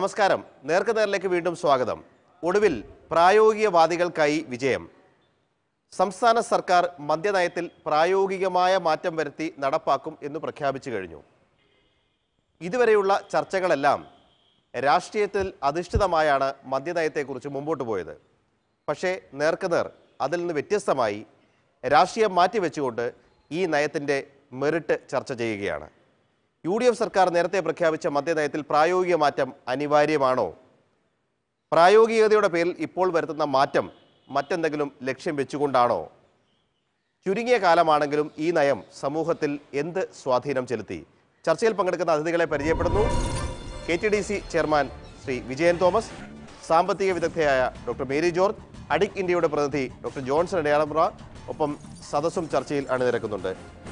നമസ്കാരം. നേർക്കുനേരിലേക്ക് വീണ്ടും സ്വാഗതം. ഒടുവിൽ പ്രായോഗികവാദികൾക്കായി വിജയം. സംസ്ഥാന സർക്കാർ മദ്യനയത്തിൽ പ്രായോഗികമായ മാറ്റം വരുത്തി നടപ്പാക്കും എന്ന് പ്രഖ്യാപിച്ചു കഴിഞ്ഞു. ഇതുവരെയുള്ള ചർച്ചകളെല്ലാം രാഷ്ട്രീയത്തിൽ അധിഷ്ഠിതമായാണ് മദ്യനയത്തെക്കുറിച്ച് മുമ്പോട്ട് പോയത്. പക്ഷേ നേർക്കുനേർ അതിൽ നിന്ന് വ്യത്യസ്തമായി രാഷ്ട്രീയം മാറ്റിവെച്ചുകൊണ്ട് ഈ നയത്തിൻ്റെ മെറിറ്റ് ചർച്ച ചെയ്യുകയാണ്. UDF സർക്കാർ നേരത്തെ പ്രഖ്യാപിച്ച മദ്യനയത്തിൽ പ്രായോഗിക മാറ്റം അനിവാര്യമാണോ? പ്രായോഗികതയുടെ പേരിൽ ഇപ്പോൾ വരുത്തുന്ന മാറ്റം മറ്റെന്തെങ്കിലും ലക്ഷ്യം വെച്ചുകൊണ്ടാണോ? ചുരുങ്ങിയ കാലമാണെങ്കിലും ഈ നയം സമൂഹത്തിൽ എന്ത് സ്വാധീനം ചെലുത്തി? ചർച്ചയിൽ പങ്കെടുക്കുന്ന അതിഥികളെ പരിചയപ്പെടുന്നു. KTDC ചെയർമാൻ ശ്രീ വിജയൻ തോമസ്, സാമ്പത്തിക വിദഗ്ധയായ ഡോക്ടർ മേരി ജോർജ്, അഡിക് ഇന്ത്യയുടെ പ്രതിനിധി ഡോക്ടർ ജോൺസൺ അടയാളമ്പ്ര, ഒപ്പം സദസ്സും ചർച്ചയിൽ അണിനിരക്കുന്നുണ്ട്.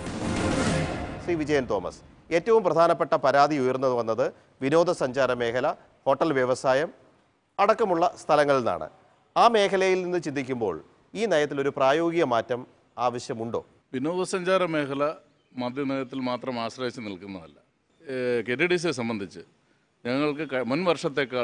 ശ്രീ വിജയൻ തോമസ്, ഏറ്റവും പ്രധാനപ്പെട്ട പരാതി ഉയർന്നു വന്നത് വിനോദസഞ്ചാര മേഖല, ഹോട്ടൽ വ്യവസായം അടക്കമുള്ള സ്ഥലങ്ങളിൽ നിന്നാണ്. ആ മേഖലയിൽ നിന്ന് ചിന്തിക്കുമ്പോൾ ഈ നയത്തിൽ ഒരു പ്രായോഗിക മാറ്റം ആവശ്യമുണ്ടോ? വിനോദസഞ്ചാര മേഖല മദ്യനയത്തിൽ മാത്രം ആശ്രയിച്ച് നിൽക്കുന്നതല്ല. KTDCയെ സംബന്ധിച്ച് ഞങ്ങൾക്ക് മുൻ വർഷത്തേക്കാൾ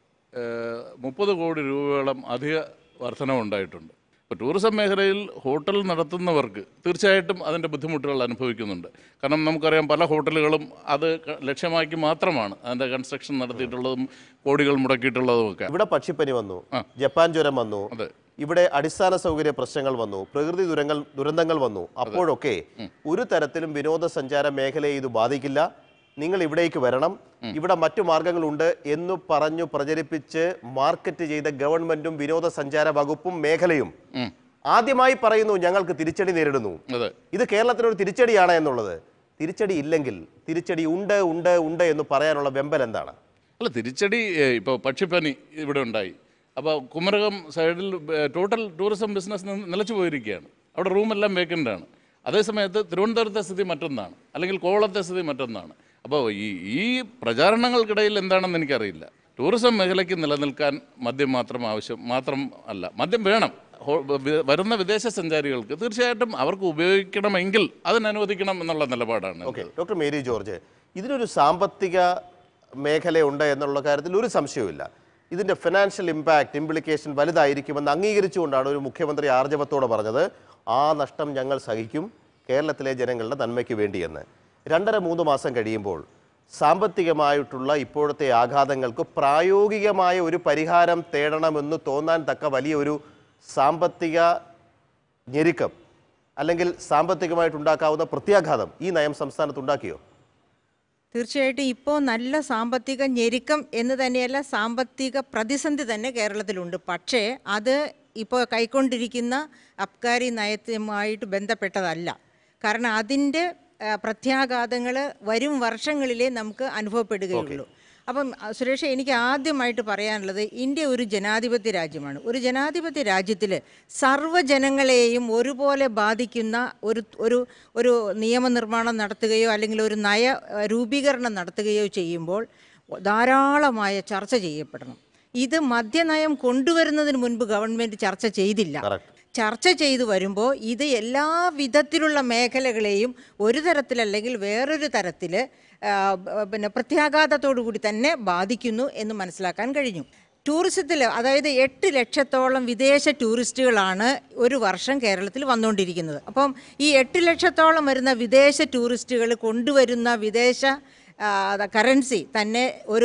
30 കോടി രൂപയോളം അധിക വർധനവുണ്ടായിട്ടുണ്ട്. ഇപ്പോൾ ടൂറിസം മേഖലയിൽ ഹോട്ടൽ നടത്തുന്നവർക്ക് തീർച്ചയായിട്ടും അതിൻ്റെ ബുദ്ധിമുട്ടുകൾ അനുഭവിക്കുന്നുണ്ട്. കാരണം നമുക്കറിയാം, പല ഹോട്ടലുകളും അത് ലക്ഷ്യമാക്കി മാത്രമാണ് അതിൻ്റെ കൺസ്ട്രക്ഷൻ നടത്തിയിട്ടുള്ളതും കോടികൾ മുടക്കിയിട്ടുള്ളതുമൊക്കെ. ഇവിടെ പക്ഷിപ്പനി വന്നു, ജപ്പാൻ ജ്വരം വന്നു, ഇവിടെ അടിസ്ഥാന സൗകര്യ പ്രശ്നങ്ങൾ വന്നു, പ്രകൃതി ദുരന്തങ്ങൾ വന്നു. അപ്പോഴൊക്കെ ഒരു തരത്തിലും വിനോദസഞ്ചാര മേഖലയെ ഇത് ബാധിക്കില്ല, നിങ്ങൾ ഇവിടേക്ക് വരണം, ഇവിടെ മറ്റു മാർഗങ്ങളുണ്ട് എന്ന് പറഞ്ഞു പ്രചരിപ്പിച്ച് മാർക്കറ്റ് ചെയ്ത ഗവൺമെന്റും വിനോദസഞ്ചാര വകുപ്പും മേഖലയും ആദ്യമായി പറയുന്നു ഞങ്ങൾക്ക് തിരിച്ചടി നേരിടുന്നു. ഇത് കേരളത്തിനൊരു തിരിച്ചടിയാണ് എന്നുള്ളത്. തിരിച്ചടി ഇല്ലെങ്കിൽ തിരിച്ചടി ഉണ്ട് ഉണ്ട് ഉണ്ട് എന്ന് പറയാനുള്ള വെമ്പൽ എന്താണ്? അല്ല, തിരിച്ചടി ഇപ്പോൾ പക്ഷിപ്പനി ഇവിടെ ഉണ്ടായി. അപ്പോൾ കുമരകം സൈഡിൽ ടോട്ടൽ ടൂറിസം ബിസിനസ് നിലച്ചു പോയിരിക്കുകയാണ്. അവിടെ റൂമെല്ലാം വേക്കൻ്റാണ്. അതേസമയത്ത് തിരുവനന്തപുരത്തെ സ്ഥിതി മറ്റൊന്നാണ്, അല്ലെങ്കിൽ കോവളത്തെ സ്ഥിതി മറ്റൊന്നാണ്. അപ്പോൾ ഈ പ്രചാരണങ്ങൾക്കിടയിൽ എന്താണെന്ന് എനിക്കറിയില്ല. ടൂറിസം മേഖലയ്ക്ക് നിലനിൽക്കാൻ മദ്യം മാത്രം അല്ല, മദ്യം വേണം. വരുന്ന വിദേശ സഞ്ചാരികൾക്ക് തീർച്ചയായിട്ടും അവർക്ക് ഉപയോഗിക്കണമെങ്കിൽ അതിനനുവദിക്കണം എന്നുള്ള നിലപാടാണ്. ഓക്കെ, ഡോക്ടർ മേരി ജോർജ്, ഇതിനൊരു സാമ്പത്തിക മേഖലയുണ്ട് എന്നുള്ള കാര്യത്തിൽ ഒരു സംശയവുമില്ല. ഇതിൻ്റെ ഫിനാൻഷ്യൽ ഇംപ്ലിക്കേഷൻ വലുതായിരിക്കുമെന്ന് അംഗീകരിച്ചുകൊണ്ടാണ് ഒരു മുഖ്യമന്ത്രി ആർജവത്തോടെ പറഞ്ഞത്, ആ നഷ്ടം ഞങ്ങൾ സഹിക്കും കേരളത്തിലെ ജനങ്ങളുടെ നന്മയ്ക്ക് വേണ്ടിയെന്ന്. 2.5-3 മാസം കഴിയുമ്പോൾ സാമ്പത്തികമായിട്ടുള്ള ഇപ്പോഴത്തെ ആഘാതങ്ങൾക്ക് പ്രായോഗികമായ ഒരു പരിഹാരം തേടണമെന്ന് തോന്നാൻ തക്ക വലിയൊരു സാമ്പത്തിക ഞെരുക്കം അല്ലെങ്കിൽ സാമ്പത്തികമായിട്ടുണ്ടാക്കാവുന്ന പ്രത്യാഘാതം ഈ നയം സംസ്ഥാനത്തുണ്ടാക്കിയോ? തീർച്ചയായിട്ടും ഇപ്പോൾ നല്ല സാമ്പത്തിക ഞെരുക്കം എന്ന് തന്നെയല്ല, സാമ്പത്തിക പ്രതിസന്ധി തന്നെ കേരളത്തിലുണ്ട്. പക്ഷേ അത് ഇപ്പോൾ കൈക്കൊണ്ടിരിക്കുന്ന അബ്കാരി നയത്തുമായിട്ട് ബന്ധപ്പെട്ടതല്ല. കാരണം അതിൻ്റെ പ്രത്യാഘാതങ്ങൾ വരും വർഷങ്ങളിലേ നമുക്ക് അനുഭവപ്പെടുകയുള്ളൂ. അപ്പം സുരേഷ്, എനിക്ക് ആദ്യമായിട്ട് പറയാനുള്ളത്, ഇന്ത്യ ഒരു ജനാധിപത്യ രാജ്യമാണ്. ഒരു ജനാധിപത്യ രാജ്യത്തിൽ സർവ്വജനങ്ങളെയും ഒരുപോലെ ബാധിക്കുന്ന ഒരു നിയമനിർമ്മാണം നടത്തുകയോ അല്ലെങ്കിൽ ഒരു നയ രൂപീകരണം നടത്തുകയോ ചെയ്യുമ്പോൾ ധാരാളമായ ചർച്ച ചെയ്യപ്പെടണം. ഇത് മദ്യനയം കൊണ്ടുവരുന്നതിന് മുൻപ് ഗവൺമെൻറ് ചർച്ച ചെയ്തില്ല. ചർച്ച ചെയ്തു വരുമ്പോൾ ഇത് എല്ലാ വിധത്തിലുള്ള മേഖലകളെയും ഒരു തരത്തിലല്ലെങ്കിൽ വേറൊരു തരത്തിൽ പ്രത്യാഘാതത്തോടു കൂടി തന്നെ ബാധിക്കുന്നു എന്ന് മനസ്സിലാക്കാൻ കഴിഞ്ഞു. ടൂറിസത്തിൽ, അതായത് 8 ലക്ഷത്തോളം വിദേശ ടൂറിസ്റ്റുകളാണ് ഒരു വർഷം കേരളത്തിൽ വന്നുകൊണ്ടിരിക്കുന്നത്. അപ്പം ഈ 8 ലക്ഷത്തോളം വരുന്ന വിദേശ ടൂറിസ്റ്റുകൾ കൊണ്ടുവരുന്ന വിദേശ കറൻസി തന്നെ ഒരു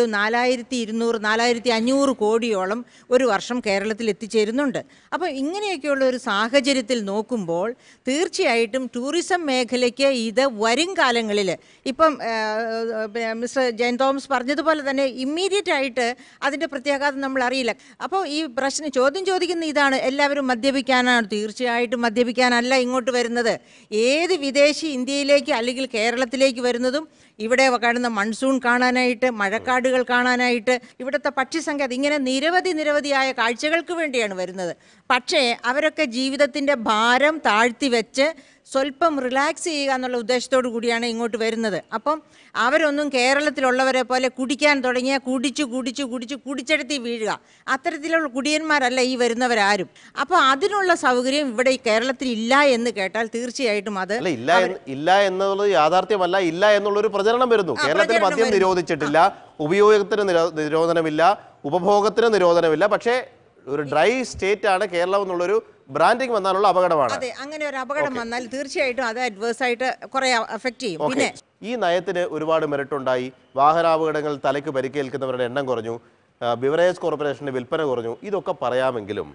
4200-4500 കോടിയോളം ഒരു വർഷം കേരളത്തിൽ എത്തിച്ചേരുന്നുണ്ട്. അപ്പോൾ ഇങ്ങനെയൊക്കെയുള്ള ഒരു സാഹചര്യത്തിൽ നോക്കുമ്പോൾ തീർച്ചയായിട്ടും ടൂറിസം മേഖലയ്ക്ക് ഇത് വരും കാലങ്ങളിൽ, ഇപ്പം മിസ്റ്റർ ജയൻ തോമസ് പറഞ്ഞതുപോലെ തന്നെ ഇമ്മീഡിയറ്റ് ആയിട്ട് അതിൻ്റെ പ്രത്യാഘാതം നമ്മൾ അറിയില്ല. അപ്പോൾ ഈ ചോദ്യം ചോദിക്കുന്ന ഇതാണ്, എല്ലാവരും മദ്യപിക്കാനാണ്? തീർച്ചയായിട്ടും മദ്യപിക്കാനല്ല ഇങ്ങോട്ട് വരുന്നത്. ഏത് വിദേശി ഇന്ത്യയിലേക്ക് അല്ലെങ്കിൽ കേരളത്തിലേക്ക് വരുന്നതും ഇവിടെ കാണുന്ന മൺസൂൺ കാണാനായിട്ട്, മഴക്കാടുകൾ കാണാനായിട്ട്, ഇവിടുത്തെ പക്ഷിസങ്കേതം, ഇങ്ങനെ നിരവധിയായ കാഴ്ചകൾക്ക് വേണ്ടിയാണ് വരുന്നത്. പക്ഷേ അവരൊക്കെ ജീവിതത്തിൻ്റെ ഭാരം താഴ്ത്തി വെച്ച് സ്വല്പം റിലാക്സ് ചെയ്യുക എന്നുള്ള ഉദ്ദേശത്തോടു കൂടിയാണ് ഇങ്ങോട്ട് വരുന്നത്. അപ്പം അവരൊന്നും കേരളത്തിലുള്ളവരെ പോലെ കുടിക്കാൻ തുടങ്ങിയാൽ കുടിച്ചെടുത്തി വീഴുക, അത്തരത്തിലുള്ള കുടിയന്മാരല്ല ഈ വരുന്നവരാരും. അപ്പോൾ അതിനുള്ള സൗകര്യം ഇവിടെ ഈ കേരളത്തിൽ ഇല്ല എന്ന് കേട്ടാൽ തീർച്ചയായിട്ടും അത് ഇല്ല എന്നുള്ളത് യാഥാർത്ഥ്യമല്ല, ഇല്ല എന്നുള്ളൊരു പ്രചരണം വരുന്നു. കേരളത്തിൽ മദ്യം നിരോധിച്ചിട്ടില്ല, ഉപയോഗത്തിന് നിരോധനമില്ല, ഉപഭോഗത്തിന് നിരോധനമില്ല. പക്ഷേ ഒരു ഡ്രൈ സ്റ്റേറ്റ് ആണ് കേരളം എന്നുള്ളൊരു ബ്രാൻഡിങ് വന്നാലുള്ള അപകടമാണ്. അതെ, അങ്ങനെ ഒരു അപകടം വന്നാൽ തീർച്ചയായിട്ടും അത് അഡ്വേഴ്സ് ആയിട്ട് കുറെ എഫക്ട് ചെയ്യും. പിന്നെ ഈ നയത്തിന് ഒരുപാട് മെറിറ്റ് ഉണ്ടായി. വാഹനാപകടങ്ങൾ തലയ്ക്ക് പരിക്കേൽക്കുന്നവരുടെ എണ്ണം കുറഞ്ഞു, ബിവറേജ് കോർപ്പറേഷന്റെ വിൽപ്പന കുറഞ്ഞു. ഇതൊക്കെ പറയാമെങ്കിലും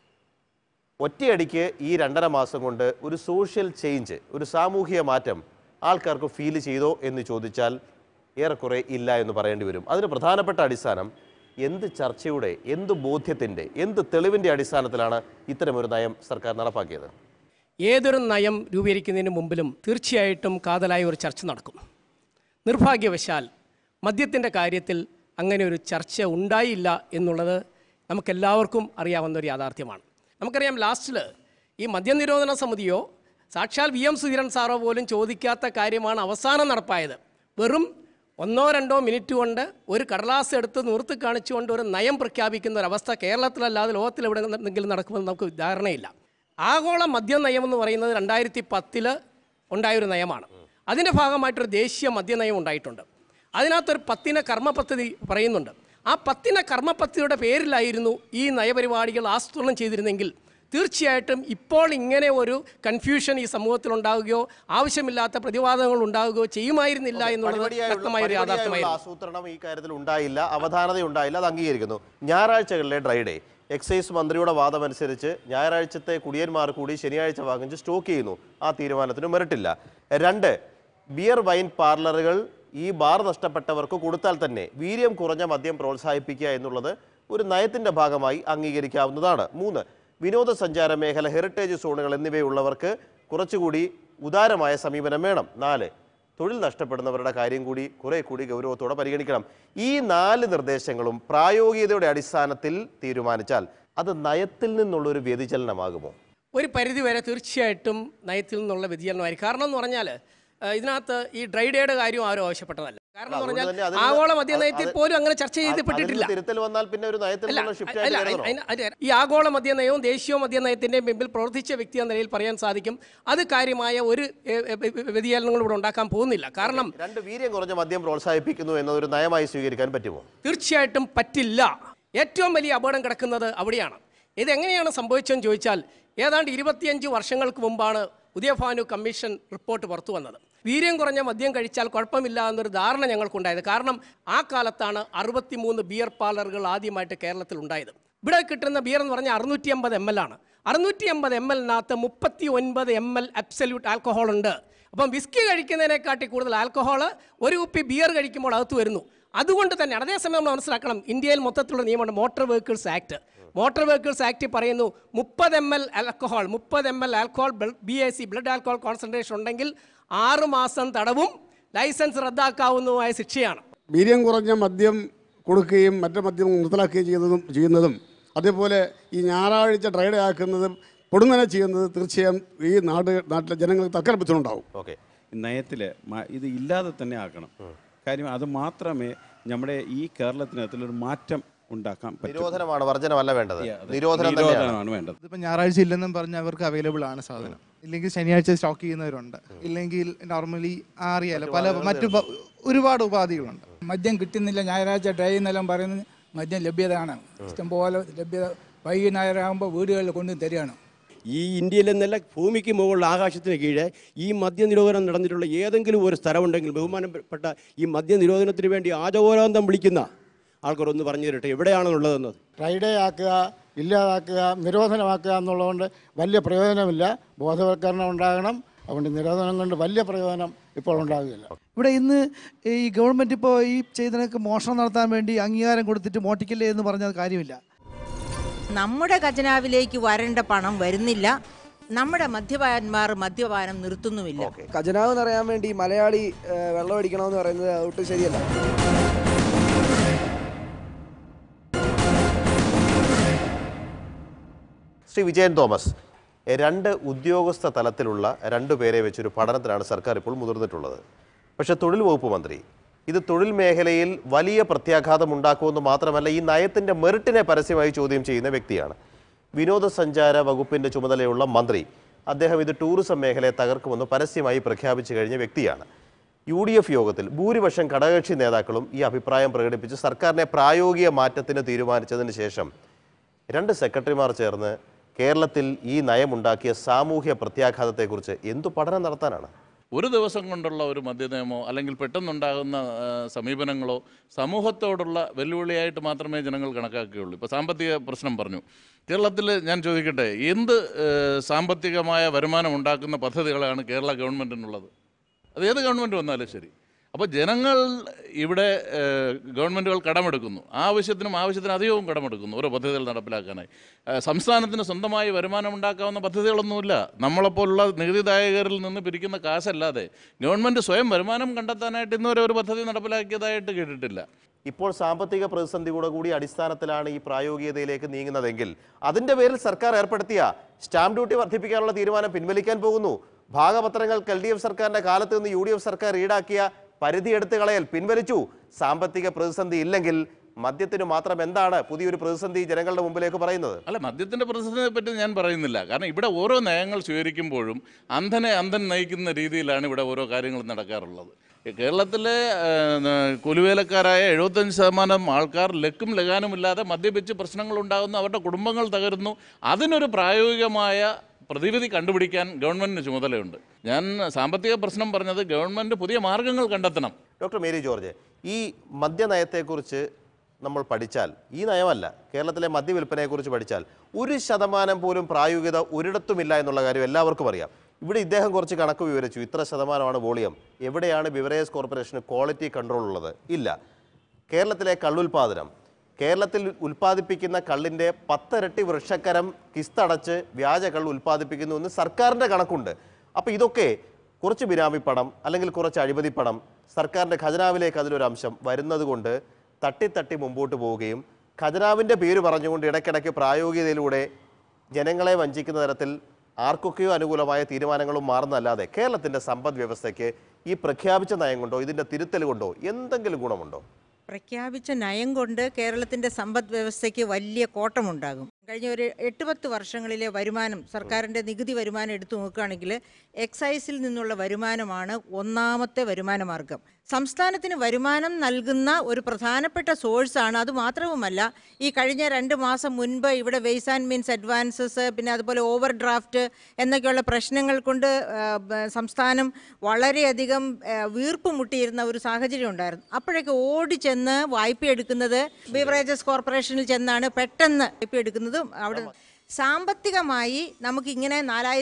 ഒറ്റയടിക്ക് ഈ 2.5 മാസം കൊണ്ട് ഒരു സോഷ്യൽ ചേഞ്ച്, ഒരു സാമൂഹിക മാറ്റം ആൾക്കാർക്ക് ഫീൽ ചെയ്തോ എന്ന് ചോദിച്ചാൽ ഏറെക്കുറെ ഇല്ല എന്ന് പറയേണ്ടി വരും. അതിന് പ്രധാനപ്പെട്ട അടിസ്ഥാനം എന്ത് ചർച്ചയുടെ, എന്ത് ബോധ്യത്തിൻ്റെ, എന്ത് തെളിവിൻ്റെ അടിസ്ഥാനത്തിലാണ് ഇത്തരമൊരു നയം സർക്കാർ നടപ്പാക്കിയത്? ഏതൊരു നയം രൂപീകരിക്കുന്നതിന് മുമ്പിലും തീർച്ചയായിട്ടും കാതലായ ഒരു ചർച്ച നടക്കും. നിർഭാഗ്യവശാൽ മദ്യത്തിൻ്റെ കാര്യത്തിൽ അങ്ങനെ ഒരു ചർച്ച ഉണ്ടായില്ല എന്നുള്ളത് നമുക്കെല്ലാവർക്കും അറിയാവുന്ന ഒരു യാഥാർത്ഥ്യമാണ്. നമുക്കറിയാം, ലാസ്റ്റിൽ ഈ മദ്യനിരോധന സമിതിയോ സാക്ഷാൽ VM സുധീരൻ സാറോ പോലും ചോദിക്കാത്ത കാര്യമാണ് അവസാനം നടപ്പായത്. വെറും 1-2 മിനിറ്റ് കൊണ്ട് ഒരു കടലാസ് എടുത്ത് നൂർത്ത് കാണിച്ചുകൊണ്ട് ഒരു നയം പ്രഖ്യാപിക്കുന്ന ഒരവസ്ഥ കേരളത്തിലല്ലാതെ ലോകത്തിൽ എവിടെ നിന്നെങ്കിലും നടക്കുമെന്ന് നമുക്ക് ധാരണയില്ല. ആഗോള മദ്യ നയം എന്ന് പറയുന്നത് 2010 ഉണ്ടായൊരു നയമാണ്. അതിൻ്റെ ഭാഗമായിട്ടൊരു ദേശീയ മദ്യനയം ഉണ്ടായിട്ടുണ്ട്. അതിനകത്തൊരു 10 കർമ്മ പദ്ധതി പറയുന്നുണ്ട്. ആ 10 കർമ്മ പദ്ധതിയുടെ പേരിലായിരുന്നു ഈ നയപരിപാടികൾ ആസൂത്രണം ചെയ്തിരുന്നെങ്കിൽ തീർച്ചയായിട്ടും ഇപ്പോൾ ഇങ്ങനെ ഒരു കൺഫ്യൂഷൻ ഈ സമൂഹത്തിൽ ഉണ്ടാവുകയോ ആവശ്യമില്ലാത്ത പ്രതിവാദങ്ങൾ ഉണ്ടാവുകയോ ചെയ്യുമായിരുന്നില്ല എന്നുള്ളത് വ്യക്തമായ ഒരു യാഥാർത്ഥ്യമായിരുന്നു. ആസൂത്രണം ഈ കാര്യത്തിൽ ഉണ്ടായില്ല, അവധാനത ഉണ്ടായില്ല, അത് അംഗീകരിക്കുന്നു. ഞായറാഴ്ചകളിലെ ഡ്രൈ ഡേ, എക്സൈസ് മന്ത്രിയുടെ വാദമനുസരിച്ച് ഞായറാഴ്ചത്തെ കുടിയന്മാർ കൂടി ശനിയാഴ്ച വാങ്ങിച്ച് സ്റ്റോക്ക് ചെയ്യുന്നു. ആ തീരുമാനത്തിന് മെറിറ്റില്ല. 2, ബിയർ വൈൻ പാർലറുകൾ ഈ ബാർ നഷ്ടപ്പെട്ടവർക്ക് കൊടുത്താൽ തന്നെ വീര്യം കുറഞ്ഞ മദ്യം പ്രോത്സാഹിപ്പിക്കുക എന്നുള്ളത് ഒരു നയത്തിൻ്റെ ഭാഗമായി അംഗീകരിക്കാവുന്നതാണ്. 3, വിനോദസഞ്ചാര മേഖല, ഹെറിറ്റേജ് സോണുകൾ എന്നിവയുള്ളവർക്ക് കുറച്ചുകൂടി ഉദാരമായ സമീപനം വേണം. 4, തൊഴിൽ നഷ്ടപ്പെടുന്നവരുടെ കാര്യം കൂടി കുറെ കൂടി ഗൗരവത്തോടെ പരിഗണിക്കണം. ഈ 4 നിർദ്ദേശങ്ങളും പ്രായോഗികതയുടെ അടിസ്ഥാനത്തിൽ തീരുമാനിച്ചാൽ അത് നയത്തിൽ നിന്നുള്ളൊരു വ്യതിചലനമാകുമോ? ഒരു പരിധിവരെ തീർച്ചയായിട്ടും നയത്തിൽ നിന്നുള്ള വ്യതിചലനമായിരിക്കും. കാരണം എന്ന് പറഞ്ഞാൽ ഇതിനകത്ത് ഈ ഡ്രൈ ഡേയുടെ കാര്യം ആരും ആവശ്യപ്പെട്ടതല്ല. കാരണം എന്ന് പറഞ്ഞാൽ ആഗോള മദ്യനയത്തിൽ പോലും അങ്ങനെ ചർച്ച ചെയ്യപ്പെട്ടിട്ടില്ല. ഈ ആഗോള മദ്യനയവും ദേശീയ മദ്യനയത്തിൻ്റെ മുമ്പിൽ പ്രവർത്തിച്ച വ്യക്തി എന്ന നിലയിൽ പറയാൻ സാധിക്കും അത് കാര്യമായ ഒരു വ്യതിചലനങ്ങളും ഇവിടെ ഉണ്ടാക്കാൻ പോകുന്നില്ല. കാരണം 2 വീര്യം കുറഞ്ഞ മദ്യം പ്രോത്സാഹിപ്പിക്കുന്നു എന്നൊരു നയമായി സ്വീകരിക്കാൻ പറ്റുമോ? തീർച്ചയായിട്ടും പറ്റില്ല. ഏറ്റവും വലിയ അപകടം കിടക്കുന്നത് അവിടെയാണ്. ഇതെങ്ങനെയാണ് സംഭവിച്ചതെന്ന് ചോദിച്ചാൽ ഏതാണ്ട് 25 വർഷങ്ങൾക്ക് മുമ്പാണ് ഉദയഭാനു കമ്മീഷൻ റിപ്പോർട്ട് പുറത്തു വന്നത്. വീര്യം കുറഞ്ഞ മദ്യം കഴിച്ചാൽ കുഴപ്പമില്ല എന്നൊരു ധാരണ ഞങ്ങൾക്കുണ്ടായത്. കാരണം ആ കാലത്താണ് 63 ബിയർ പാർലറുകൾ ആദ്യമായിട്ട് കേരളത്തിൽ ഉണ്ടായത്. ഇവിടെ കിട്ടുന്ന ബിയർ എന്ന് പറഞ്ഞാൽ 650 ml ആണ്. 650 ml-നകത്ത് 39 ml അബ്സല്യൂട്ട് ആൽക്കഹോൾ ഉണ്ട്. അപ്പം വിസ്കി കഴിക്കുന്നതിനെക്കാട്ടി കൂടുതൽ ആൽക്കഹോൾ ഒരു കുപ്പി ബിയർ കഴിക്കുമ്പോൾ അകത്ത് വരുന്നു. അതുകൊണ്ട് തന്നെയാണ് അതേസമയം നമ്മൾ മനസ്സിലാക്കണം, ഇന്ത്യയിൽ മൊത്തത്തിലുള്ള നിയമമുണ്ട്, motor vehicles act. Motor vehicles act പറയുന്നു 30 ml alcohol, 30 ml alcohol BAC blood alcohol concentration ഉണ്ടെങ്കിൽ 6 മാസം തടവും ലൈസൻസ് റദ്ദാക്കാവുന്നതുമായ ശിക്ഷയാണ്. വീര്യം കുറഞ്ഞ മദ്യം കൊടുക്കുകയും മറ്റു മദ്യം നിർത്തലാക്കുകയും ചെയ്യുന്നതും അതേപോലെ ഈ ഞായറാഴ്ച ഡ്രൈഡേ ആക്കുന്നതും പൊടുന്നനെ ചെയ്യുന്നത് തീർച്ചയായും ഈ നാട്ടിലെ ജനങ്ങൾക്ക് തക്കരപ്പത്തിനുണ്ടാവും. ഓക്കെ, നയത്തിൽ ഇത് ഇല്ലാതെ തന്നെ ആക്കണം. കാര്യം അത് മാത്രമേ നമ്മുടെ ഈ കേരളത്തിനകത്തൊരു മാറ്റം ഉണ്ടാക്കാൻ പറ്റും. നിരോധനമാണ്, വർജനമല്ല വേണ്ടത്, നിരോധനമാണ് വേണ്ടത്. ഇതിപ്പോൾ ഞായറാഴ്ച ഇല്ലെന്നും പറഞ്ഞ് അവർക്ക് അവൈലബിൾ ആണ് സാധനം. ഇല്ലെങ്കിൽ ശനിയാഴ്ച സ്റ്റോക്ക് ചെയ്യുന്നവരുണ്ട്, ഇല്ലെങ്കിൽ നോർമലി അറിയാലോ മറ്റു ഒരുപാട് ഉപാധികളുണ്ട്. മദ്യം കിട്ടുന്നില്ല, ഞായറാഴ്ച ഡ്രൈ എന്നെല്ലാം പറയുന്നത് മദ്യം ലഭ്യതയാണ്, ഇഷ്ടംപോലെ ലഭ്യത. വൈകുന്നേരമാകുമ്പോൾ വീടുകളിൽ കൊണ്ടു തരികയാണ്. ഈ ഇന്ത്യയിലെന്നല്ല ഭൂമിക്ക് മുകളിൽ ആകാശത്തിന് കീഴെ ഈ മദ്യനിരോധനം നടന്നിട്ടുള്ള ഏതെങ്കിലും ഒരു സ്ഥലമുണ്ടെങ്കിൽ ബഹുമാനപ്പെട്ട ഈ മദ്യനിരോധനത്തിന് വേണ്ടി ആജോരാന്തം വിളിക്കുന്ന ആൾക്കാരൊന്ന് പറഞ്ഞു തരട്ടെ എവിടെയാണെന്നുള്ളതെന്നത്. ഡ്രൈഡേ ആക്കുക, ഇല്ലാതാക്കുക, നിരോധനമാക്കുക എന്നുള്ളതുകൊണ്ട് വലിയ പ്രയോജനമില്ല. ബോധവൽക്കരണം ഉണ്ടാകണം. അതുകൊണ്ട് നിരോധനം കൊണ്ട് വലിയ പ്രയോജനം ഇപ്പോൾ ഉണ്ടാകുകയില്ല. ഇവിടെ ഇന്ന് ഈ ഗവൺമെൻറ് ഇപ്പോൾ ഈ ചെയ്തതിനൊക്കെ മോഷണം നടത്താൻ വേണ്ടി അംഗീകാരം കൊടുത്തിട്ട് മോട്ടിക്കല്ലേ എന്ന് പറഞ്ഞാൽ കാര്യമില്ല. നമ്മുടെ ഖജനാവിലേക്ക് വരേണ്ട പണം വരുന്നില്ല, നമ്മുടെ മദ്യപാന്മാർ മദ്യപാനം നിർത്തുന്നുമില്ല. ഖജനാവ് നിറയാൻ വേണ്ടി മലയാളി വെള്ളം അടിക്കണമെന്ന് പറയുന്നത് ഒട്ടും ശരിയല്ല. ശ്രീ വിജയൻ തോമസ്, 2 ഉദ്യോഗസ്ഥ തലത്തിലുള്ള 2 പേരെ വെച്ചൊരു പഠനത്തിനാണ് സർക്കാർ ഇപ്പോൾ മുതിർന്നിട്ടുള്ളത്. പക്ഷേ തൊഴിൽ വകുപ്പ് മന്ത്രി ഇത് തൊഴിൽ മേഖലയിൽ വലിയ പ്രത്യാഘാതം ഉണ്ടാക്കുമെന്ന് മാത്രമല്ല ഈ നയത്തിൻ്റെ മെറിറ്റിനെ പരസ്യമായി ചോദ്യം ചെയ്യുന്ന വ്യക്തിയാണ്. വിനോദസഞ്ചാര വകുപ്പിൻ്റെ ചുമതലയുള്ള മന്ത്രി അദ്ദേഹം ഇത് ടൂറിസം മേഖലയെ തകർക്കുമെന്ന് പരസ്യമായി പ്രഖ്യാപിച്ചു കഴിഞ്ഞ വ്യക്തിയാണ്. UDF യോഗത്തിൽ ഭൂരിപക്ഷം ഘടകകക്ഷി നേതാക്കളും ഈ അഭിപ്രായം പ്രകടിപ്പിച്ച് സർക്കാരിനെ പ്രായോഗിക മാറ്റത്തിന് തീരുമാനിച്ചതിന് ശേഷം 2 സെക്രട്ടറിമാർ ചേർന്ന് കേരളത്തിൽ ഈ നയമുണ്ടാക്കിയ സാമൂഹ്യ പ്രത്യാഘാതത്തെക്കുറിച്ച് എന്തു പഠനം നടത്താനാണ്? ഒരു ദിവസം കൊണ്ടുള്ള ഒരു മദ്യനയമോ അല്ലെങ്കിൽ പെട്ടെന്നുണ്ടാകുന്ന സമീപനങ്ങളോ സമൂഹത്തോടുള്ള വെല്ലുവിളിയായിട്ട് മാത്രമേ ജനങ്ങൾ കണക്കാക്കുകയുള്ളൂ. ഇപ്പോൾ സാമ്പത്തിക പ്രശ്നം പറഞ്ഞു. കേരളത്തിൽ ഞാൻ ചോദിക്കട്ടെ, എന്ത് സാമ്പത്തികമായ വരുമാനം ഉണ്ടാക്കുന്ന പദ്ധതികളാണ് കേരള ഗവൺമെൻറ്റിനുള്ളത്? അത് ഏത് ഗവൺമെൻറ് വന്നാലും ശരി. അപ്പോൾ ജനങ്ങൾ ഇവിടെ ഗവൺമെൻറ്റുകൾ കടമെടുക്കുന്നു, ആവശ്യത്തിനധികവും കടമെടുക്കുന്നു ഓരോ പദ്ധതികൾ നടപ്പിലാക്കാനായി. സംസ്ഥാനത്തിന് സ്വന്തമായി വരുമാനം ഉണ്ടാക്കാവുന്ന പദ്ധതികളൊന്നുമില്ല. നമ്മളെപ്പോലുള്ള നികുതിദായകരിൽ നിന്ന് പിരിക്കുന്ന കാശല്ലാതെ ഗവൺമെൻറ് സ്വയം വരുമാനം കണ്ടെത്താനായിട്ട് ഇന്നുവരെ ഒരു പദ്ധതി നടപ്പിലാക്കിയതായിട്ട് കേട്ടിട്ടില്ല. ഇപ്പോൾ സാമ്പത്തിക പ്രതിസന്ധിയുടെ കൂടി അടിസ്ഥാനത്തിലാണ് ഈ പ്രായോഗികതയിലേക്ക് നീങ്ങുന്നതെങ്കിൽ അതിൻ്റെ പേരിൽ സർക്കാർ ഏർപ്പെടുത്തിയ സ്റ്റാമ്പ് ഡ്യൂട്ടി വർദ്ധിപ്പിക്കാനുള്ള തീരുമാനം പിൻവലിക്കാൻ പോകുന്നു. ഭാഗപത്രങ്ങൾ LDF സർക്കാരിൻ്റെ കാലത്ത് നിന്ന് UDF സർക്കാർ ഈടാക്കിയ പരിധി എടുത്തു കളയൽ പിൻവലിച്ചു. സാമ്പത്തിക പ്രതിസന്ധി ഇല്ലെങ്കിൽ മദ്യത്തിന് മാത്രം എന്താണ് പുതിയൊരു പ്രതിസന്ധി ജനങ്ങളുടെ മുമ്പിലേക്ക് പറയുന്നത്? അല്ല, മദ്യത്തിൻ്റെ പ്രതിസന്ധിയെ പറ്റി ഞാൻ പറയുന്നില്ല. കാരണം ഇവിടെ ഓരോ നയങ്ങൾ സ്വീകരിക്കുമ്പോഴും അന്ധൻ നയിക്കുന്ന രീതിയിലാണ് ഇവിടെ ഓരോ കാര്യങ്ങൾ നടക്കാറുള്ളത്. കേരളത്തിലെ കൂലിവേലക്കാരായ 75% ആൾക്കാർ ലക്കും ലഗാനുമില്ലാതെ മദ്യപിച്ച് പ്രശ്നങ്ങൾ ഉണ്ടാകുന്നു, അവരുടെ കുടുംബങ്ങൾ തകരുന്നു. അതിനൊരു പ്രായോഗികമായ പ്രതിവിധി കണ്ടുപിടിക്കാൻ ഗവൺമെൻറ്റിന് ചുമതലയുണ്ട്. ഞാൻ സാമ്പത്തിക പ്രശ്നം പറഞ്ഞത് ഗവൺമെൻറ് പുതിയ മാർഗങ്ങൾ കണ്ടെത്തണം. ഡോക്ടർ മേരി ജോർജ്, ഈ മദ്യനയത്തെക്കുറിച്ച് നമ്മൾ പഠിച്ചാൽ, ഈ നയമല്ല കേരളത്തിലെ മദ്യവിൽപ്പനയെക്കുറിച്ച് പഠിച്ചാൽ 1% പോലും പ്രായോഗികത ഒരിടത്തുമില്ല എന്നുള്ള കാര്യം എല്ലാവർക്കും അറിയാം. ഇവിടെ ഇദ്ദേഹം കുറച്ച് കണക്ക് വിവരിച്ചു. ഇത്ര ശതമാനമാണ് വോളിയം. എവിടെയാണ് ബിവറേജ് കോർപ്പറേഷന് ക്വാളിറ്റി കൺട്രോൾ ഉള്ളത്? ഇല്ല. കേരളത്തിലെ കള്ളുൽപാദനം, കേരളത്തിൽ ഉൽപ്പാദിപ്പിക്കുന്ന കള്ളിൻ്റെ 10 ഇരട്ടി വൃക്ഷക്കരം കിസ്തടച്ച് വ്യാജ കള്ള് ഉൽപ്പാദിപ്പിക്കുന്നു എന്ന് സർക്കാരിൻ്റെ കണക്കുണ്ട്. അപ്പോൾ ഇതൊക്കെ കുറച്ച് ബിനാമി പണം അല്ലെങ്കിൽ കുറച്ച് അഴിമതി പണം സർക്കാരിൻ്റെ ഖജനാവിലേക്ക് അതിലൊരു അംശം വരുന്നത് കൊണ്ട് തട്ടി മുമ്പോട്ട് പോവുകയും ഖജനാവിൻ്റെ പേര് പറഞ്ഞുകൊണ്ട് ഇടയ്ക്കിടയ്ക്ക് പ്രായോഗികതയിലൂടെ ജനങ്ങളെ വഞ്ചിക്കുന്ന തരത്തിൽ ആർക്കൊക്കെയോ അനുകൂലമായ തീരുമാനങ്ങളും മാറുന്നതല്ലാതെ കേരളത്തിൻ്റെ സമ്പദ് വ്യവസ്ഥയ്ക്ക് ഈ പ്രഖ്യാപിച്ച നയം കൊണ്ടോ ഇതിൻ്റെ തിരുത്തൽ കൊണ്ടോ എന്തെങ്കിലും ഗുണമുണ്ടോ? പ്രഖ്യാപിച്ച നയം കൊണ്ട് കേരളത്തിൻ്റെ സമ്പദ് വ്യവസ്ഥയ്ക്ക് വലിയ കോട്ടമുണ്ടാകും. കഴിഞ്ഞ ഒരു 8-10 വർഷങ്ങളിലെ വരുമാനം, സർക്കാരിൻ്റെ നികുതി വരുമാനം എടുത്തു നോക്കുകയാണെങ്കിൽ എക്സൈസിൽ നിന്നുള്ള വരുമാനമാണ് ഒന്നാമത്തെ വരുമാന മാർഗം. സംസ്ഥാനത്തിന് വരുമാനം നൽകുന്ന ഒരു പ്രധാനപ്പെട്ട സോഴ്സാണ്. അതുമാത്രവുമല്ല, ഈ കഴിഞ്ഞ 2 മാസം മുൻപ് ഇവിടെ വെയ്സ് ആൻഡ് മീൻസ് അഡ്വാൻസസ്, പിന്നെ അതുപോലെ ഓവർ ഡ്രാഫ്റ്റ് എന്നൊക്കെയുള്ള പ്രശ്നങ്ങൾ കൊണ്ട് സംസ്ഥാനം വളരെയധികം വീർപ്പ് മുട്ടിയിരുന്ന ഒരു സാഹചര്യം ഉണ്ടായിരുന്നു. അപ്പോഴൊക്കെ ഓടി ചെന്ന് വായ്പ എടുക്കുന്നത് ബിവറേജസ് കോർപ്പറേഷനിൽ ചെന്നാണ് പെട്ടെന്ന് വായ്പ എടുക്കുന്നത്. അവിടെ സാമ്പത്തികമായി നമുക്കിങ്ങനെ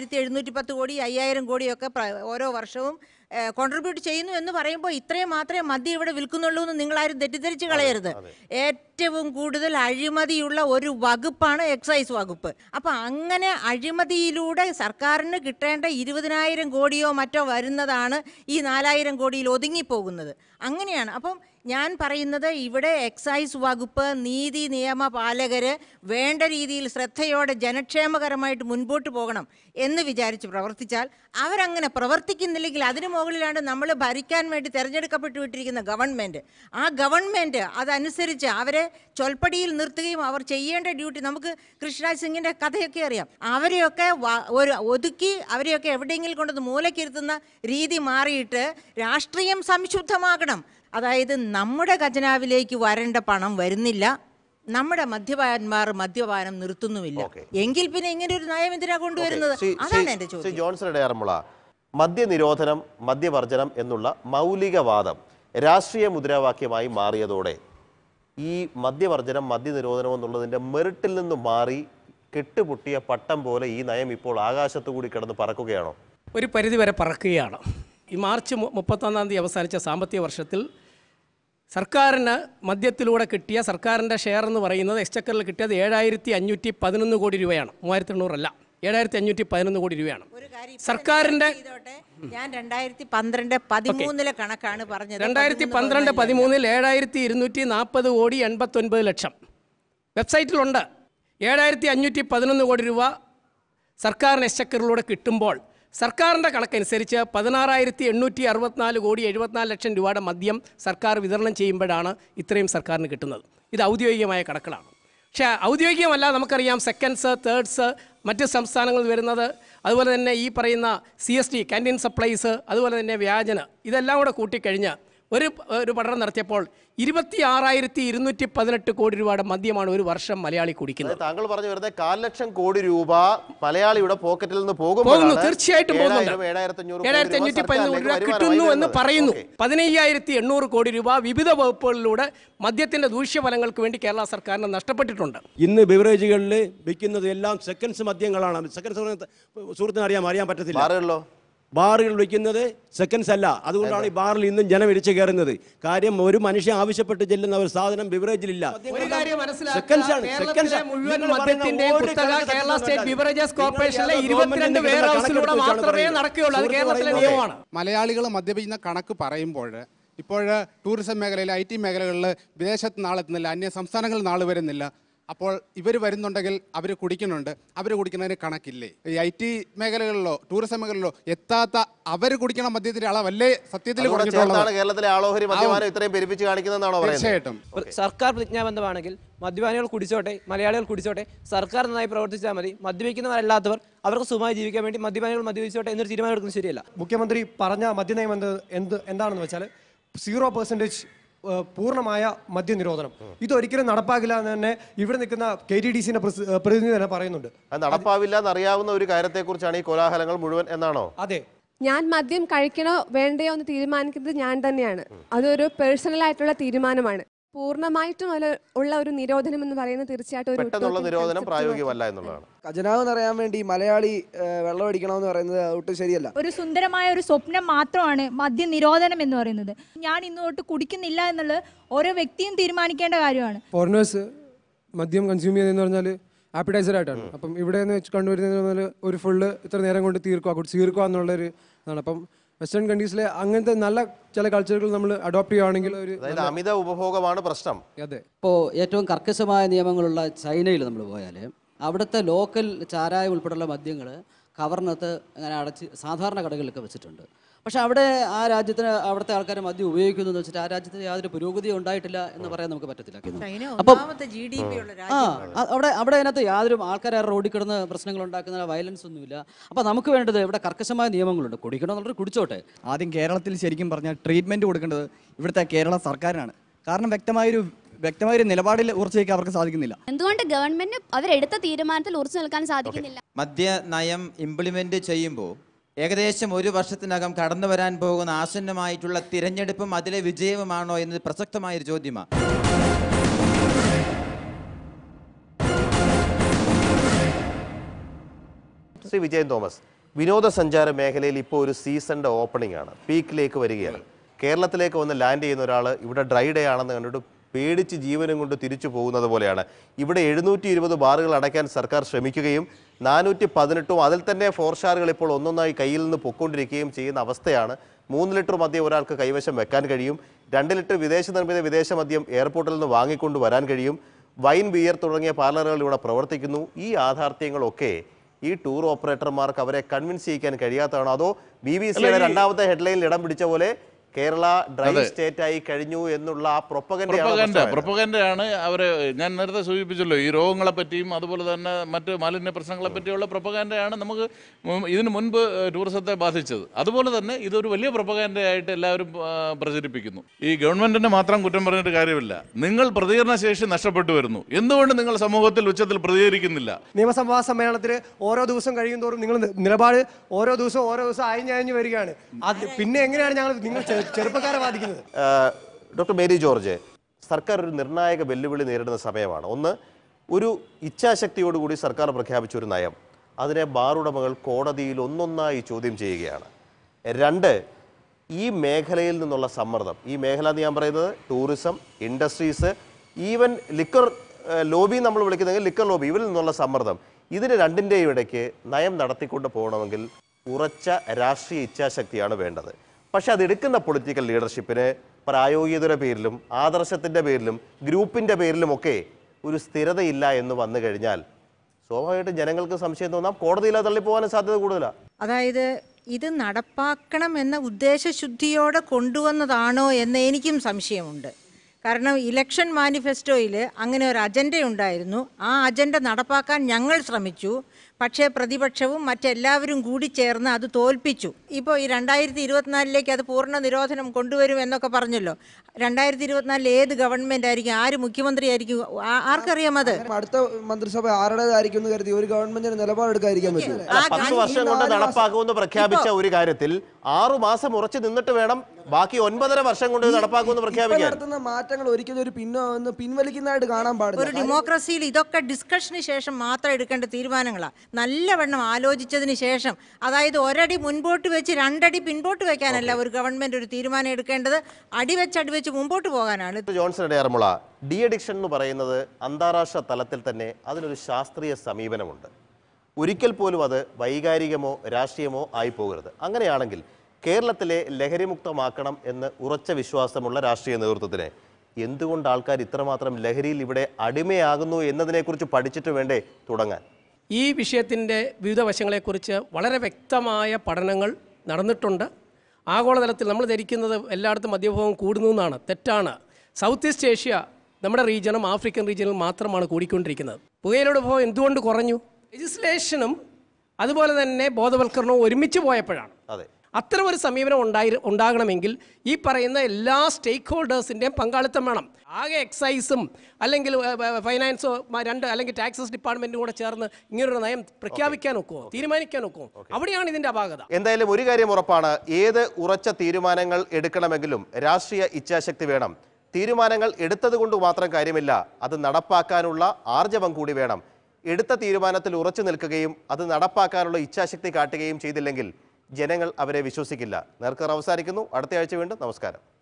4710 കോടി 5000 കോടിയൊക്കെ ഓരോ വർഷവും കോൺട്രിബ്യൂട്ട് ചെയ്യുന്നു എന്ന് പറയുമ്പോൾ ഇത്രയും മാത്രമേ മദ്യം ഇവിടെ വിൽക്കുന്നുള്ളൂ എന്ന് നിങ്ങളാരും തെറ്റിദ്ധരിച്ച് കളയരുത്. ഏറ്റവും കൂടുതൽ അഴിമതിയുള്ള ഒരു വകുപ്പാണ് എക്സൈസ് വകുപ്പ്. അപ്പം അങ്ങനെ അഴിമതിയിലൂടെ സർക്കാരിന് കിട്ടേണ്ട 20,000 കോടിയോ മറ്റോ വരുന്നതാണ് ഈ 4000 കോടിയിൽ ഒതുങ്ങിപ്പോകുന്നത്. അങ്ങനെയാണ്. അപ്പം ഞാൻ പറയുന്നത്, ഇവിടെ എക്സൈസ് വകുപ്പ്, നീതി നിയമ പാലകർ വേണ്ട രീതിയിൽ ശ്രദ്ധയോടെ ജനക്ഷേമകരമായിട്ട് മുൻപോട്ട് പോകണം എന്ന് വിചാരിച്ച് പ്രവർത്തിച്ചാൽ, അവരങ്ങനെ പ്രവർത്തിക്കുന്നില്ലെങ്കിൽ അതിനു മുകളിലാണ് നമ്മൾ ഭരിക്കാൻ വേണ്ടി തിരഞ്ഞെടുക്കപ്പെട്ടു വിട്ടിരിക്കുന്ന ഗവൺമെൻറ്. ആ ഗവൺമെൻറ് അതനുസരിച്ച് അവരെ ചൊൽപ്പടിയിൽ നിർത്തുകയും അവർ ചെയ്യേണ്ട ഡ്യൂട്ടി, നമുക്ക് കൃഷ്ണരാജ് സിംഗിൻ്റെ കഥയൊക്കെ അറിയാം, അവരെയൊക്കെ ഒതുക്കി അവരെയൊക്കെ എവിടെയെങ്കിലും കൊണ്ടത് മൂലക്കിരുത്തുന്ന രീതി മാറിയിട്ട് രാഷ്ട്രീയം സംശുദ്ധമാകണം. അതായത് നമ്മുടെ ഖജനാവിലേക്ക് വരേണ്ട പണം വരുന്നില്ല, നമ്മുടെ മദ്യപാന്മാർ മദ്യപാനം നിർത്തുന്നുമില്ല. എങ്കിൽ പിന്നെ ഇങ്ങനെ ഒരു നയം എന്തിനാ കൊണ്ടുവരുന്നത്? അതാണ് എൻ്റെ ചോദ്യം. ജോൺസൺ ഇടയാറന്മുള, മദ്യനിരോധനം, മദ്യവർജനം എന്നുള്ള മൗലികവാദം രാഷ്ട്രീയ മുദ്രാവാക്യമായി മാറിയതോടെ ഈ മദ്യവർജനം, മദ്യനിരോധനം എന്നുള്ളതിൻ്റെ മെറിറ്റിൽ നിന്ന് മാറി കെട്ടുപൊട്ടിയ പട്ടം പോലെ ഈ നയം ഇപ്പോൾ ആകാശത്തു കൂടി കിടന്ന് പറക്കുകയാണോ? ഒരു പരിധിവരെ പറക്കുകയാണ്. ഈ മാർച്ച് 31-ാം തീയതി അവസാനിച്ച സാമ്പത്തിക വർഷത്തിൽ സർക്കാരിന് മദ്യത്തിലൂടെ കിട്ടിയ സർക്കാരിൻ്റെ ഷെയർ എന്ന് പറയുന്നത് എക്സ്ചക്കറിൽ കിട്ടിയത് 7511 കോടി രൂപയാണ്. 3800 അല്ല, 7511 കോടി രൂപയാണ്. സർക്കാരിൻ്റെ ഞാൻ 2012-13 കണക്കാണ് പറഞ്ഞത്. 2012-13 7240 കോടി 89 ലക്ഷം വെബ്സൈറ്റിലുണ്ട്. 7511 കോടി രൂപ സർക്കാരിന് എക്സ്ചക്കറിലൂടെ കിട്ടുമ്പോൾ സർക്കാരിൻ്റെ കണക്കനുസരിച്ച് 16,864 കോടി 74 ലക്ഷം രൂപയുടെ മദ്യം സർക്കാർ വിതരണം ചെയ്യുമ്പോഴാണ് ഇത്രയും സർക്കാരിന് കിട്ടുന്നത്. ഇത് ഔദ്യോഗികമായ കണക്കുകളാണ്. പക്ഷേ ഔദ്യോഗികമല്ല, നമുക്കറിയാം സെക്കൻഡ്സ്, തേർഡ്സ്, മറ്റ് സംസ്ഥാനങ്ങളിൽ വരുന്നത്, അതുപോലെ തന്നെ ഈ പറയുന്ന CST ക്യാൻറ്റീൻ സപ്ലൈസ്, അതുപോലെ തന്നെ വ്യാജന, ഇതെല്ലാം കൂടെ കൂട്ടിക്കഴിഞ്ഞ് ഒരു പഠനം നടത്തിയപ്പോൾ 26,218 കോടി രൂപയുടെ മദ്യമാണ് ഒരു വർഷം മലയാളി കുടിക്കുന്നത്. താങ്കൾ പറഞ്ഞു വരുന്നത് 4 ലക്ഷം കോടി രൂപ മലയാളിയുടെ പോക്കറ്റിൽ നിന്ന് പോകുന്നു. തീർച്ചയായിട്ടും പോകുന്നുണ്ട്. 7,515 കോടി രൂപ കിട്ടുന്നു എന്ന് പറയുന്നു. 15,800 കോടി രൂപ വിവിധ വകുപ്പുകളിലൂടെ മദ്യത്തിന്റെ ദൂഷ്യഫലങ്ങൾക്ക് വേണ്ടി കേരള സർക്കാരിന് നഷ്ടപ്പെട്ടിട്ടുണ്ട്. ഇന്ന് ബിവറേജുകളിൽ വിൽക്കുന്നത് എല്ലാം സെക്കൻഡ്സ് മദ്യങ്ങളാണ്. സെക്കൻഡ്സ് സുഹൃത്തിന് അറിയാൻ പറ്റത്തില്ല. ബാറുകൾ വയ്ക്കുന്നത് സെക്കൻഡ്സ് അല്ല. അതുകൊണ്ടാണ് ഈ ബാറിൽ ഇന്നും ജനം ഇടിച്ചു കയറുന്നത്. കാര്യം ഒരു മനുഷ്യൻ ആവശ്യപ്പെട്ട് ചെല്ലുന്ന ഒരു സാധനം ബിവറേജിലില്ല. മലയാളികൾ മദ്യപിക്കുന്ന കണക്ക് പറയുമ്പോൾ ഇപ്പോൾ ടൂറിസം മേഖലയിൽ, IT മേഖലകളിൽ വിദേശത്ത് നാളെത്തുന്നില്ല, അന്യ സംസ്ഥാനങ്ങളിൽ നാൾ വരുന്നില്ല. അപ്പോൾ ഇവർ വരുന്നുണ്ടെങ്കിൽ അവർ കുടിക്കുന്നുണ്ട്. അവർ കുടിക്കുന്നതിന് കണക്കില്ലേ? ഈ IT മേഖലകളിലോ ടൂറിസം മേഖലകളിലോ എത്താത്ത അവർ കുടിക്കണ മദ്യത്തിന്റെ അളവല്ലേ സത്യത്തിൽ കേരളത്തിലെ ആളോഹരി മദ്യപാനം ഇത്രയും പെരുപ്പിച്ച് കാണിക്കുന്നതാണോ? തീർച്ചയായിട്ടും സർക്കാർ പ്രതിജ്ഞാബന്ധമാണെങ്കിൽ മദ്യപാനികൾ കുടിച്ചോട്ടെ, മലയാളികൾ കുടിച്ചോട്ടെ, സർക്കാർ നന്നായി പ്രവർത്തിച്ചാൽ മതി. മദ്യപിക്കുന്നവരല്ലാത്തവർ അവർക്ക് സുഖമായി ജീവിക്കാൻ വേണ്ടി മദ്യപാനികൾ മദ്യപിച്ചോട്ടെ എന്നൊരു തീരുമാനം എടുക്കുന്നത് ശരിയല്ല. മുഖ്യമന്ത്രി പറഞ്ഞ മദ്യനയം എന്താണെന്ന് വെച്ചാൽ 0% പൂർണ്ണമായ മദ്യനിരോധനം. ഇതൊരിക്കലും നടപ്പാകില്ല എന്ന് തന്നെ ഇവിടെ നിൽക്കുന്ന KTDCന്റെ പ്രതിനിധി തന്നെ പറയുന്നുണ്ട്. നടപ്പാവില്ല എന്നറിയാവുന്ന ഒരു കാര്യത്തെക്കുറിച്ചാണ് ഈ കോലാഹലങ്ങൾ മുഴുവൻ എന്നാണോ? അതെ. ഞാൻ മദ്യം കഴിക്കണോ വേണ്ടയോ എന്ന് തീരുമാനിക്കുന്നത് ഞാൻ തന്നെയാണ്. അതൊരു പേഴ്സണൽ ആയിട്ടുള്ള തീരുമാനമാണ്. പൂർണ്ണമായിട്ടും ഉള്ള ഒരു നിരോധനം എന്ന് പറയുന്നത് തീർച്ചയായിട്ടും പെട്ടെന്നുള്ള നിരോധനം പ്രായോഗികമല്ല എന്നുള്ളതാണ്. ഖജനാവ് നിറയാൻ വേണ്ടി മലയാളി വെള്ളമടിക്കണമെന്ന് പറയുന്നത് ഒട്ടും ശരിയല്ല. ഒരു സുന്ദരമായ ഒരു സ്വപ്നം മാത്രമാണ് മദ്യ നിരോധനം എന്ന് പറയുന്നത്. ഞാൻ ഇന്ന് തൊട്ട് കുടിക്കുന്നില്ല എന്നുള്ളത് ഓരോ വ്യക്തിയും തീരുമാനിക്കേണ്ട കാര്യമാണ്. ഫോറിനേഴ്സ് മദ്യം കൺസ്യൂം ചെയ്യുന്നതെന്ന് പറഞ്ഞാൽ ആപ്പിറ്റൈസർ ആയിട്ടാണ്. അപ്പം ഇവിടെ നിന്ന് കണ്ടുവരുന്നതെന്ന് പറഞ്ഞാൽ ഒരു ഫുള്ള് ഇത്ര നേരം കൊണ്ട് തീർക്കുക എന്നുള്ളൊരു ഇതാണ്. അപ്പം വെസ്റ്റേൺ കൺട്രീസിലെ അങ്ങനത്തെ നല്ല ചില കൾച്ചറുകൾ നമ്മൾ അഡോപ്റ്റ് ചെയ്യുകയാണെങ്കിൽ ഒരു അമിത ഉപഭോഗമാണ് പ്രശ്നം. അതെ. ഇപ്പോൾ ഏറ്റവും കർക്കശമായ നിയമങ്ങളുള്ള ചൈനയിൽ നമ്മൾ പോയാൽ അവിടുത്തെ ലോക്കൽ ചാരായം ഉൾപ്പെടെയുള്ള മദ്യങ്ങൾ കവറിനകത്ത് അങ്ങനെ അടച്ച് സാധാരണ കടകളിലൊക്കെ വെച്ചിട്ടുണ്ട്. പക്ഷെ അവിടെ ആ രാജ്യത്തിന് അവിടുത്തെ ആൾക്കാർ മദ്യം ഉപയോഗിക്കുന്നു എന്ന് വെച്ചിട്ട് ആ രാജ്യത്തിന് യാതൊരു പുരോഗതിയും ഉണ്ടായിട്ടില്ല എന്ന് പറയാൻ നമുക്ക് പറ്റത്തില്ല. അപ്പം അവിടെ അതിനകത്ത് യാതൊരു ആൾക്കാരെ റോഡിൽ കിടന്ന് പ്രശ്നങ്ങൾ ഉണ്ടാക്കുന്ന വയലൻസ് ഒന്നുമില്ല. അപ്പം നമുക്ക് വേണ്ടത് ഇവിടെ കർക്കശമായ നിയമങ്ങളുണ്ട്. കുടിക്കണമെന്നുള്ളവർ കുടിച്ചോട്ടെ. ആദ്യം കേരളത്തിൽ ശരിക്കും പറഞ്ഞാൽ ട്രീറ്റ്മെൻറ്റ് കൊടുക്കേണ്ടത് ഇവിടുത്തെ കേരള സർക്കാരിനാണ്. കാരണം വ്യക്തമായൊരു നിലപാടിൽ ഉറച്ചു വയ്ക്കാൻ അവർക്ക് സാധിക്കുന്നില്ല. എന്തുകൊണ്ട് ഗവൺമെന്റ് അവരെടുത്ത തീരുമാനത്തിൽ ഉറച്ചു നിൽക്കാൻ സാധിക്കുന്നില്ല? മദ്യ നയം ഇംപ്ലിമെന്റ് ചെയ്യുമ്പോൾ ഏകദേശം ഒരു വർഷത്തിനകം കടന്നു വരാൻ പോകുന്ന ആസന്നമായിട്ടുള്ള തിരഞ്ഞെടുപ്പും അതിലെ വിജയവുമാണോ എന്നത് പ്രസക്തമായൊരു ചോദ്യമാണ്. ശ്രീ വിജയൻ തോമസ്, വിനോദസഞ്ചാര മേഖലയിൽ ഇപ്പോൾ ഒരു സീസണിൻ്റെ ഓപ്പണിംഗ് ആണ്, പീക്കിലേക്ക് വരികയാണ്. കേരളത്തിലേക്ക് വന്ന് ലാൻഡ് ചെയ്യുന്ന ഒരാൾ ഇവിടെ ഡ്രൈ ഡേ ആണെന്ന് കണ്ടിട്ട് പേടിച്ച് ജീവനും കൊണ്ട് തിരിച്ചു പോകുന്നത് പോലെയാണ്. ഇവിടെ 720 ബാറുകൾ അടയ്ക്കാൻ സർക്കാർ ശ്രമിക്കുകയും 418 അതിൽ തന്നെ 4 സ്റ്റാറുകൾ ഇപ്പോൾ ഒന്നൊന്നായി കയ്യിൽ നിന്ന് പൊക്കൊണ്ടിരിക്കുകയും ചെയ്യുന്ന അവസ്ഥയാണ്. 3 ലിറ്റർ മദ്യം ഒരാൾക്ക് കൈവശം വെക്കാൻ കഴിയും. 2 ലിറ്റർ വിദേശ നിർമ്മിത വിദേശ മദ്യം എയർപോർട്ടിൽ നിന്ന് വാങ്ങിക്കൊണ്ട് വരാൻ കഴിയും. വൈൻ, ബിയർ തുടങ്ങിയ പാർലറുകൾ ഇവിടെ പ്രവർത്തിക്കുന്നു. ഈ യാഥാർത്ഥ്യങ്ങളൊക്കെ ഈ ടൂർ ഓപ്പറേറ്റർമാർക്ക് അവരെ കൺവിൻസ് ചെയ്യിക്കാൻ കഴിയാത്തതാണോ? അതോ BBC-യുടെ രണ്ടാമത്തെ ഹെഡ്ലൈനിൽ ഇടം പിടിച്ച പോലെ കേരള ഡ്രൈ സ്റ്റേറ്റ് ആയി കഴിഞ്ഞു എന്നുള്ള ആ പ്രൊപ്പഗൻഡയാണ് അവരെ. ഞാൻ നേരത്തെ സൂചിപ്പിച്ചല്ലോ, ഈ രോഗങ്ങളെ പറ്റിയും അതുപോലെ തന്നെ മറ്റ് മാലിന്യ പ്രശ്നങ്ങളെ പറ്റിയുള്ള പ്രൊപ്പഗൻഡയാണ് നമുക്ക് ഇതിനു മുൻപ് ടൂറിസത്തെ ബാധിച്ചത്. അതുപോലെ തന്നെ ഇതൊരു വലിയ പ്രൊപ്പഗൻഡയായിട്ട് എല്ലാവരും പ്രചരിപ്പിക്കുന്നു. ഈ ഗവൺമെന്റിനെ മാത്രം കുറ്റം പറഞ്ഞിട്ട് കാര്യമില്ല. നിങ്ങൾ പ്രതികരണശേഷി നഷ്ടപ്പെട്ടു വരുന്നു. എന്തുകൊണ്ട് നിങ്ങൾ സമൂഹത്തിൽ ഉച്ചത്തിൽ പ്രതികരിക്കുന്നില്ല? നിയമസഭാ സമ്മേളനത്തിൽ ഓരോ ദിവസം കഴിയും തോറും നിങ്ങൾ നിലപാട് ഓരോ ദിവസം അയഞ്ഞു വരികയാണ്. പിന്നെ എങ്ങനെയാണ് നിങ്ങൾ ചെറുപ്പക്കാരെ ബാധിക്കുന്നത്? ഡോക്ടർ മേരി ജോർജ്, സർക്കാർ ഒരു നിർണായക വെല്ലുവിളി നേരിടുന്ന സമയമാണ്. ഒന്ന്, ഒരു ഇച്ഛാശക്തിയോടുകൂടി സർക്കാർ പ്രഖ്യാപിച്ച ഒരു നയം, അതിനെ ബാറുടമകൾ കോടതിയിൽ ഒന്നൊന്നായി ചോദ്യം ചെയ്യുകയാണ്. 2, ഈ മേഖലയിൽ നിന്നുള്ള സമ്മർദ്ദം. ഈ മേഖല എന്ന് ഞാൻ പറയുന്നത് tourism, industries, even liquor lobby നമ്മൾ വിളിക്കുന്നെങ്കിൽ ലിക്കർ ലോബി, ഇവരിൽ നിന്നുള്ള സമ്മർദ്ദം. ഇതിന് രണ്ടിൻ്റെയും ഇടയ്ക്ക് നയം നടത്തിക്കൊണ്ട് പോകണമെങ്കിൽ ഉറച്ച രാഷ്ട്രീയ ഇച്ഛാശക്തിയാണ് വേണ്ടത്. പക്ഷെ അതെടുക്കുന്ന പൊളിറ്റിക്കൽ ലീഡർഷിപ്പിന് പ്രായോഗികതയുടെ പേരിലും ആദർശത്തിൻ്റെ പേരിലും ഗ്രൂപ്പിൻ്റെ പേരിലുമൊക്കെ ഒരു സ്ഥിരതയില്ല എന്ന് വന്നു കഴിഞ്ഞാൽ സ്വാഭാവികമായിട്ടും ജനങ്ങൾക്ക് സംശയം തോന്നാം, കോടതിയിലെ തള്ളിപ്പോകാനും സാധ്യത കൂടുതലാണ്. അതായത് ഇത് നടപ്പാക്കണം എന്ന ഉദ്ദേശശുദ്ധിയോടെ കൊണ്ടുവന്നതാണോ എന്ന് എനിക്കും സംശയമുണ്ട്. കാരണം ഇലക്ഷൻ മാനിഫെസ്റ്റോയിൽ അങ്ങനെ ഒരു അജണ്ട ഉണ്ടായിരുന്നു. ആ അജണ്ട നടപ്പാക്കാൻ ഞങ്ങൾ ശ്രമിച്ചു. പക്ഷേ പ്രതിപക്ഷവും മറ്റെല്ലാവരും കൂടി ചേർന്ന് അത് തോൽപ്പിച്ചു. ഇപ്പോൾ ഈ 2024 അത് പൂർണ്ണ നിരോധനം കൊണ്ടുവരും എന്നൊക്കെ പറഞ്ഞല്ലോ. 2024 ഏത് ഗവൺമെൻറ് ആയിരിക്കും, ആര് മുഖ്യമന്ത്രി ആയിരിക്കും, ആർക്കറിയാം? അത് അടുത്ത മന്ത്രിസഭ ആരുടേതായിരിക്കും എന്ന് കരുതി ഒരു ഗവൺമെന്റിന് നിലപാടെടുക്കാതിരിക്കാൻ പറ്റും. 10 വർഷം കൊണ്ട് നടപ്പാക്കുമെന്ന് പ്രഖ്യാപിച്ച ഒരു കാര്യത്തിൽ 6 മാസം ഉറച്ചു നിന്നിട്ട് വേണം ബാക്കി 9.5 വർഷം കൊണ്ട് നടപ്പാക്കുമെന്ന് പ്രഖ്യാപിക്കാൻ. നടത്തുന്ന മാറ്റങ്ങൾ ഒരിക്കലും ഒരു പിൻവലിക്കുന്നതായിട്ട് കാണാൻ പാടില്ല. ഒരു ഡെമോക്രസിയിൽ ഇതൊക്കെ ഡിസ്കഷന് ശേഷം മാത്രം എടുക്കേണ്ട തീരുമാനങ്ങളാണ്. നല്ലവണ്ണം ആലോചിച്ചതിന് ശേഷം, അതായത് ഒരടി മുൻപോട്ട് വെച്ച് 2 അടി പിൻപോട്ട് വെക്കാനല്ല ഒരു ഗവൺമെന്റ് ഒരു തീരുമാനം എടുക്കേണ്ടത്, അടിവെച്ച് മുമ്പോട്ട് പോകാനാണ്. ജോൺസൺ ഇടയാറുമുള, ഡി അഡിക്ഷൻ എന്ന് പറയുന്നത് അന്താരാഷ്ട്ര തലത്തിൽ തന്നെ അതിനൊരു ശാസ്ത്രീയ സമീപനമുണ്ട്. ഒരിക്കൽ പോലും അത് വൈകാരികമോ രാഷ്ട്രീയമോ ആയി പോകരുത്. അങ്ങനെയാണെങ്കിൽ കേരളത്തിലെ ലഹരിമുക്തമാക്കണം എന്ന് ഉറച്ച വിശ്വാസമുള്ള രാഷ്ട്രീയ നേതൃത്വത്തിന് എന്തുകൊണ്ട് ആൾക്കാർ ഇത്രമാത്രം ലഹരിയിൽ ഇവിടെ അടിമയാകുന്നു എന്നതിനെക്കുറിച്ച് പഠിച്ചിട്ട് വേണ്ടേ തുടങ്ങാൻ? ഈ വിഷയത്തിൻ്റെ വിവിധ വശങ്ങളെക്കുറിച്ച് വളരെ വ്യക്തമായ പഠനങ്ങൾ നടന്നിട്ടുണ്ട്. ആഗോളതലത്തിൽ നമ്മൾ ധരിക്കുന്നത് എല്ലായിടത്തും മദ്യഭോഗം കൂടുന്നു എന്നാണ്. തെറ്റാണ്. സൗത്ത് ഈസ്റ്റ് ഏഷ്യ, നമ്മുടെ റീജിയനും ആഫ്രിക്കൻ റീജിയനും മാത്രമാണ് കൂടിക്കൊണ്ടിരിക്കുന്നത്. പുകയിലയുടെ ഉപഭോഗം എന്തുകൊണ്ട് കുറഞ്ഞു? ലെജിസ്ലേഷനും അതുപോലെ തന്നെ ബോധവൽക്കരണവും ഒരുമിച്ച് പോയപ്പോഴാണ്. അത്തരം ഒരു സമീപനം ഉണ്ടാകണമെങ്കിൽ ഈ പറയുന്ന എല്ലാ സ്റ്റേക്ക് ഹോൾഡേഴ്സിൻ്റെയും പങ്കാളിത്തം വേണം. ആകെ എക്സൈസും അല്ലെങ്കിൽ ഫൈനാൻസോ അല്ലെങ്കിൽ ടാക്സസ് ഡിപ്പാർട്ട്മെൻറ്റും കൂടെ ചേർന്ന് ഇങ്ങനൊരു നയം പ്രഖ്യാപിക്കാൻ ഒക്കുമോ, തീരുമാനിക്കാൻ ഒക്കുമോ? അവിടെയാണ് ഇതിൻ്റെ അപാകത. എന്തായാലും ഒരു കാര്യം ഉറപ്പാണ്, ഏത് ഉറച്ച തീരുമാനങ്ങൾ എടുക്കണമെങ്കിലും രാഷ്ട്രീയ ഇച്ഛാശക്തി വേണം. തീരുമാനങ്ങൾ എടുത്തത് കൊണ്ട് മാത്രം കാര്യമില്ല, അത് നടപ്പാക്കാനുള്ള ആർജവം കൂടി വേണം. എടുത്ത തീരുമാനത്തിൽ ഉറച്ചു നിൽക്കുകയും അത് നടപ്പാക്കാനുള്ള ഇച്ഛാശക്തി കാട്ടുകയും ചെയ്തില്ലെങ്കിൽ ജനങ്ങൾ അവരെ വിശ്വസിക്കില്ല. നേർക്കർ അവസാനിക്കുന്നു. അടുത്ത ആഴ്ച വീണ്ടും. നമസ്കാരം.